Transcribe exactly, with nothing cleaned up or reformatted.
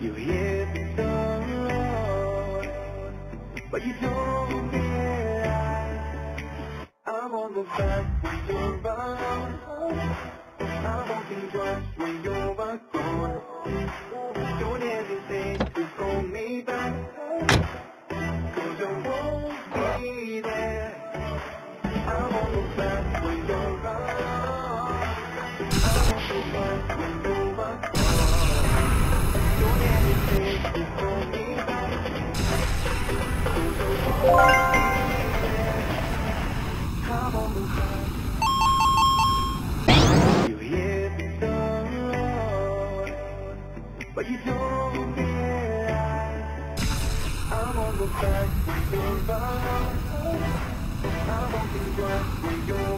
You hit the road, but you don't realize I'm on the back when you're around. I'm walking twice when you're gone. Don't hesitate to call me back, 'cause I won't be there. I'm on the back when you're around. I'm on the back when you're gone. Don't hesitate to call me back, 'cause I won't be there. I'm on the back. You hit the road, but you don't realize I'm on the back when you're around. I'm walking twice when you're